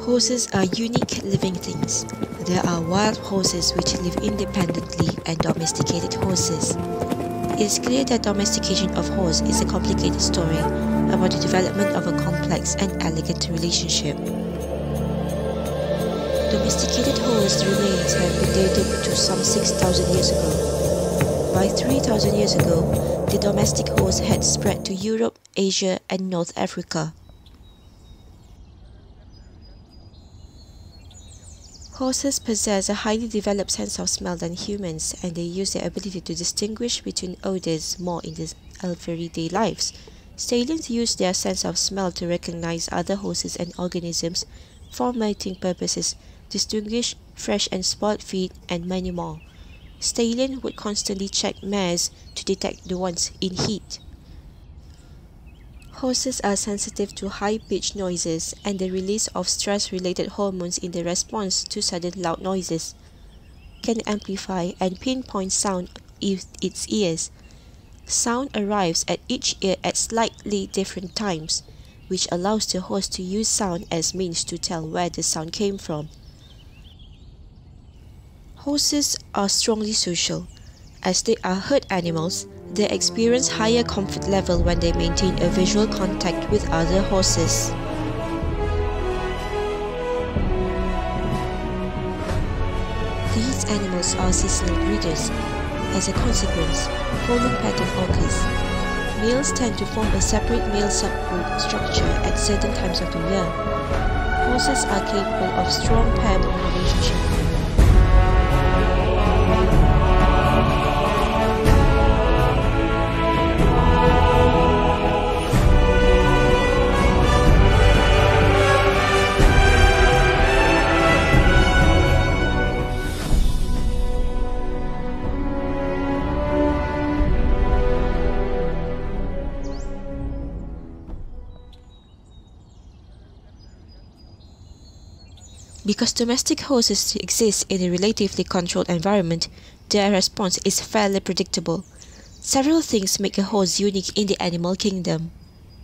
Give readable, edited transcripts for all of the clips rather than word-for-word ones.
Horses are unique living things. There are wild horses which live independently and domesticated horses. It is clear that domestication of horse is a complicated story about the development of a complex and elegant relationship. Domesticated horse remains have been dated to some 6,000 years ago. By 3,000 years ago, the domestic horse had spread to Europe, Asia, and North Africa. Horses possess a highly developed sense of smell than humans, and they use their ability to distinguish between odors more in their everyday lives. Stallions use their sense of smell to recognize other horses and organisms for mating purposes, distinguish fresh and spoiled feed, and many more. Stallion would constantly check mares to detect the ones in heat. Horses are sensitive to high-pitched noises and the release of stress-related hormones in the response to sudden loud noises can amplify and pinpoint sound with its ears. Sound arrives at each ear at slightly different times, which allows the horse to use sound as means to tell where the sound came from. Horses are strongly social. As they are herd animals, they experience higher comfort level when they maintain a visual contact with other horses. These animals are seasonal breeders. As a consequence, following pattern occurs. Males tend to form a separate male subgroup structure at certain times of the year. Horses are capable of strong pair bond relationship. Because domestic horses exist in a relatively controlled environment, their response is fairly predictable. Several things make a horse unique in the animal kingdom.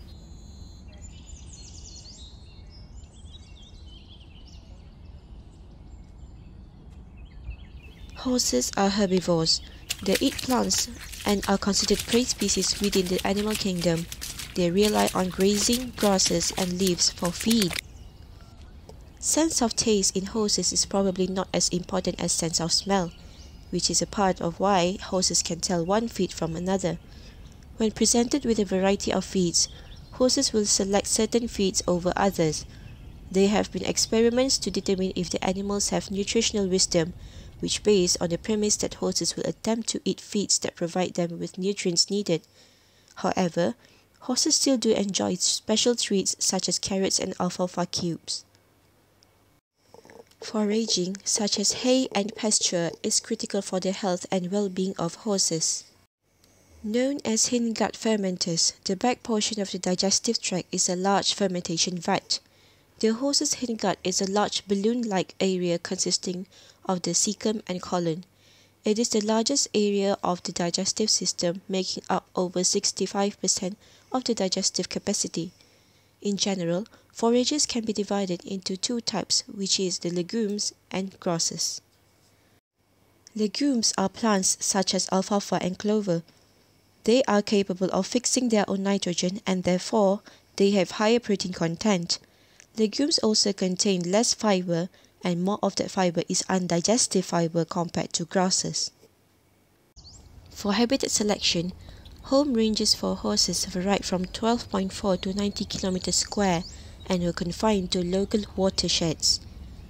Horses are herbivores. They eat plants and are considered prey species within the animal kingdom. They rely on grazing, grasses, and leaves for feed. Sense of taste in horses is probably not as important as sense of smell, which is a part of why horses can tell one feed from another. When presented with a variety of feeds, horses will select certain feeds over others. There have been experiments to determine if the animals have nutritional wisdom, which based on the premise that horses will attempt to eat feeds that provide them with nutrients needed. However, horses still do enjoy special treats such as carrots and alfalfa cubes. Foraging, such as hay and pasture, is critical for the health and well-being of horses. Known as hindgut fermenters, the back portion of the digestive tract is a large fermentation vat. The horse's hindgut is a large balloon-like area consisting of the cecum and colon. It is the largest area of the digestive system, making up over 65% of the digestive capacity. In general, forages can be divided into two types, which is the legumes and grasses. Legumes are plants such as alfalfa and clover. They are capable of fixing their own nitrogen and therefore they have higher protein content. Legumes also contain less fiber and more of that fiber is undigested fiber compared to grasses. For habitat selection, home ranges for horses varied from 12.4 to 90 km square and were confined to local watersheds.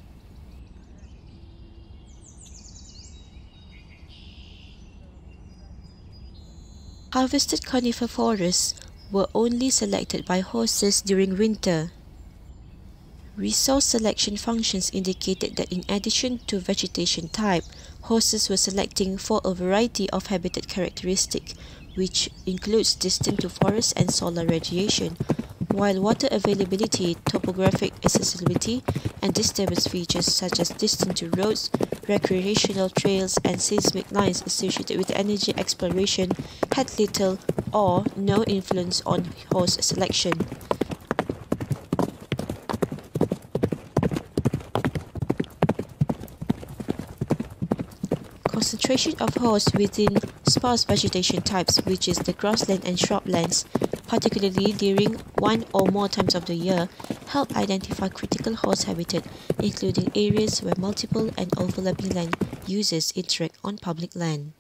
Harvested conifer forests were only selected by horses during winter. Resource selection functions indicated that in addition to vegetation type, horses were selecting for a variety of habitat characteristics, which includes distance to forest and solar radiation, while water availability, topographic accessibility, and disturbance features such as distance to roads, recreational trails, and seismic lines associated with energy exploration had little or no influence on horse selection. Concentration of hosts within sparse vegetation types, which is the grassland and shrublands, particularly during one or more times of the year, help identify critical host habitat, including areas where multiple and overlapping land users interact on public land.